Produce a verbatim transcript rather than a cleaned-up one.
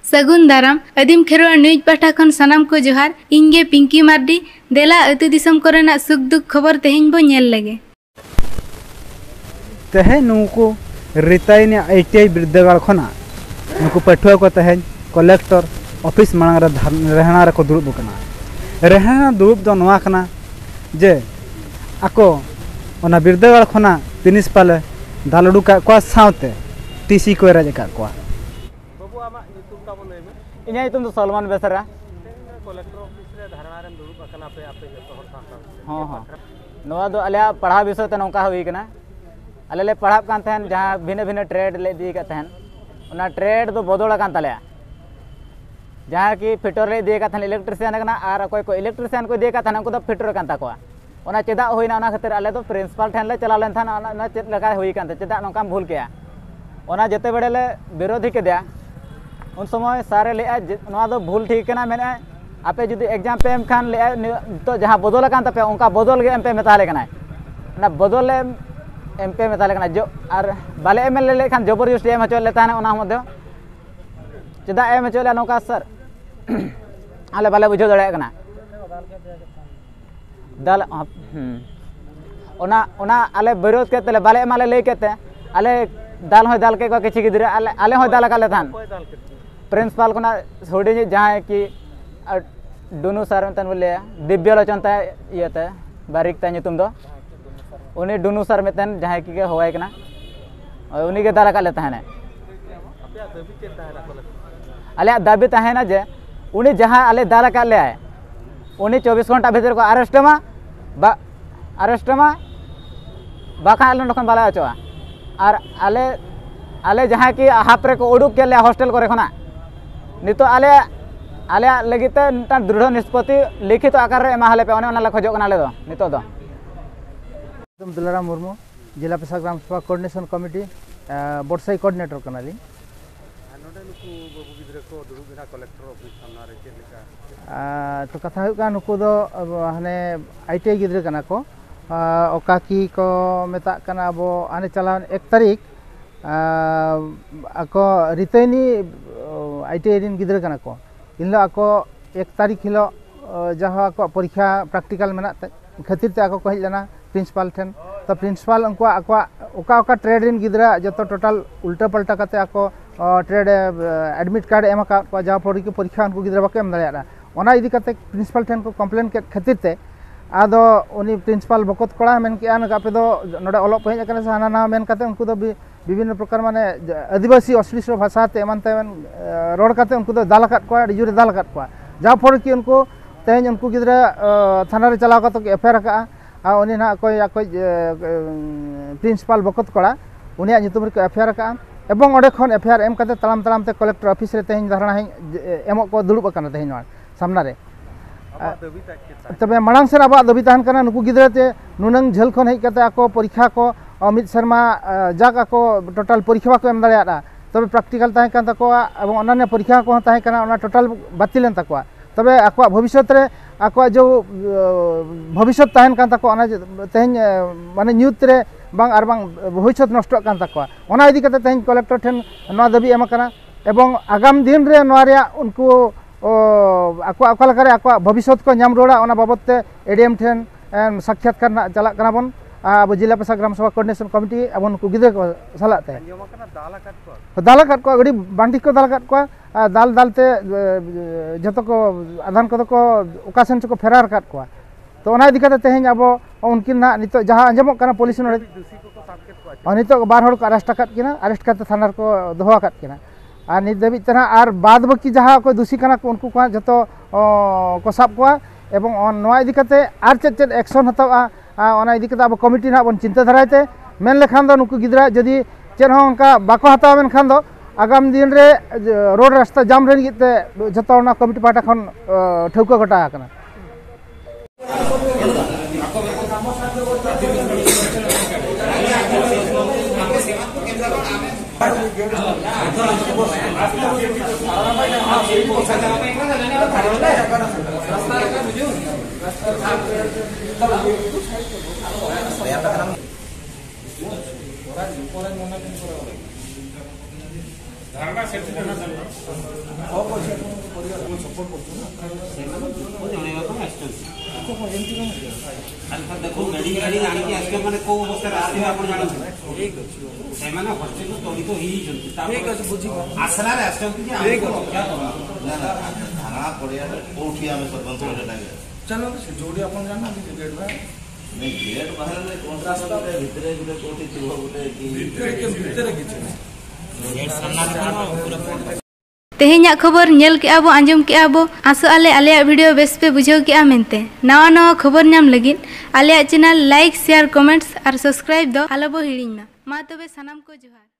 सगुन दाराम आदिम खेरवा न्यूज पाठा खन सनाम को जोहार इंगे पिंकी मार्डी देला अतु दिसम कोरेना सुख दुख खबर तेहेन बो नेल लगे तेहेन नुको रिताइने आईटीआई बिरदागार खना नुको पठुआ को तेहेन कलेक्टर ऑफिस मांग रहना रे को दुरुब कना रहना दुरुब दो नवा कना जे आको ओना बिरदागार खना प्रिंसिपल दालडू का को सावते टीसी को राज का को इन्हें तुम तो सलमान बेसरा कलेक्टर ऑफिस रे धारणा रे दुरुब अकना पे आपे जतो हर साथ हां हां नवा दो अले पढ़ा विषय त नौका होई कना अले ले पढ़ा कान थेन जहां भिन्न भिन्न ट्रेड ले दी का थेन ओना ट्रेड दो बदल कान तले जहां की फिटर ले दी का थेन इलेक्ट्रिशियन कना आर कोई को इलेक्ट्रिशियन को दी का थेन को दो फिटर कान ताको ओना चेदा होइना ओना खातिर अले तो प्रिंसिपल ठेन ले चला लेन थन ओना चेद लगा होई कान चेदा नौका भूल केया ओना जते बड़े ले विरोधी के दिया उन समय सारे ले नवा दो भूल ठीक ना मैंने आपे जुदी एग्जाम पे एम खान ले तो जहां बदल कान तपे उनका बदल गे एम पे मेताले कना ना बदल एम पे मेताले कना जो और बाले एम ले ले खान जबरदस्ती एम हचो लेता है ओना मध्य चेदा एम हचो ले नौका सर आले बाले बुझो दड़े कना दाल ओना ओना आले विरोध के तले बाले माले ले केते आले दाल हो दाल के को किछि गिदरे आले आले हो दाल काले थान प्रिंसिपल को ना छोड़ी जहाँ कि डुनू सर तन बोले दिव्य लोचन ता ये ता बारीक ता तुम दो उन्हीं डुनू सर में तन जहाँ की हवाई कना और उन्हीं के दाला का लेता है ना अले दाबी है ना जे उन्हीं जहाँ अले दाला का ले आए उन्हीं चौबीस घंटा भीतर को अरेस्ट मा बा अरेस्ट मा बाका अले नखन बाला अचवा और अले अले जहाँ की हापरे को उड़ूक के ले हॉस्टल को रखना नितो आले आले लगिते दृढ़ निष्पत्ति लिखित आकार रे एमाहले पे ओने खोजो कना ले दो नितो दो तुम दुलाराम मुर्मू जिला प्रशासन ग्राम सभा कोऑर्डिनेशन कमिटी बोर्डसाई कोऑर्डिनेटर कनाली नोडे नुकु बाबू गिद्रे को दुरुब बिना कलेक्टर ऑफिस सामना रे के लेका तो कथा हुई का नुकु दो हाने आईटीआई गिद्रे कना को ओका की को मेता कना अब आने चलान एक तारीख ako riteni I T I rin gidra kana ko inlo ako एक तारीख हिलो जहाँ ako परीक्षा प्रैक्टिकल मेना खातिर ते ako को हिलना प्रिंसिपल ठेन तो प्रिंसिपल उनको ako ओका ओका ट्रेड रिन गिद्रा जतो टोटल उल्टा पलटा कते ako ट्रेड एडमिट कार्ड एम का को जहाँ पढ़ी की परीक्षा उनको गिद्रा बाके एम दाड़ा ओना इदी कते प्रिंसिपल ठेन को कंप्लेन के खातिर ते आदो उनी प्रिंसिपल बकत कोड़ा मेन किया ना पे दो नोडे ऑलोप पे कने से हाना ना मेन कते उनको दो विभिन्न प्रकार माने आदिवासी अश्लील भाषा ते एमनते रोड कते उनको दो दाल काट को जुरे दाल काट को जहाँ पर कि उनको तेज उनको गिद्रा थाना रे चलाव कत एफआईआर का आ उनी ना कोई कोई प्रिंसिपल बकत कोड़ा उनी नितुम रे एफआईआर का एवं ओडे खन एफआईआर एम कते तलाम तलाम ते कलेक्टर ऑफिस रे तेज धारणा एमो को दुड़ुब कना तेज सामना रे तबे मांग से अब दाबी तहन कना नुकु गिद्रा ते नुनंग झेल खन हेज कते आको परीक्षा को मिद शर्मा जाग आको टोटल परीक्षा को एम दाड़ा तबे प्रैक्टिकल तहन कान तकोआ एवं अन्य परीक्षा को तहन कना ओना टोटल बातिलन तकोआ तबे आको भविष्य रे आको जो भविष्य तहन कान तको ओना तेहन माने न्यूज रे बांग आर बांग भविष्य नष्ट कान तकोआ ओना इदी कते तेहन कलेक्टर ठेन नवा दाबी एम कना एवं आगाम दिन रे नवा रे उनको आको आको लकारे आको भविष्य को नाम रोड़ा ओना बाबत ते एडीएम ठेन साक्षात्कार चला कना बन अब जिला प्रशासन ग्राम सभा कोऑर्डिनेशन कमिटी अब उनको गिद्रा को सलाते दाल काट को गड़ी बांडी को दाल काट को दाल दालते जतो को आधान को को ओकासन को फेरार काट को तो ओना इदी कते तेहेन अब उनकिन ना नितो जहां अंजमक कना पुलिस नोडे और नितो बार हड़ को अरेस्ट काट किना अरेस्ट करते थाना को दोहा काट किना और नित दबी तना और बाद बाकी जहां को दोषी कना को उनको को जतो को साब को एवं नोआ इदी कते आर चेत चेत एक्शन हतावा ओना इदी कते अब कमिटी ना बन चिंता धरायते मेन लेखान दो नुकु गिद्रा जदि चेन हो उनका बाको हतावा मेन खान दो आगाम दिन रे रोड रास्ता जाम रे गिते जतो ना कमिटी पाटा खन ठौका गटा कना ଧାରଣା ସେଠି ଜଣା देखो मेडिकल आनिक आस मैंने कौ अवस्था आसवे आप जानते से हस्टेल तड़ित आसरा रक्षा थाना पड़िया कौटी आम सरपंच चलो जोड़ी आप जाना गेट बाहर नहीं गेट बाहर कौन रास्ता भितर गोटे कौटी थी गोटे तेहेन्या खबर नेल के आबो आंजम के आबो आसो आले आले वीडियो बेस पे बुझाव के मेनते नवा नवा खबर नाम लगिन आले चैनल लाइक शेयर कमेंट्स और सब्सक्राइब दो आलोबो हिड़िंग मा मा तबे सनाम को जोहार।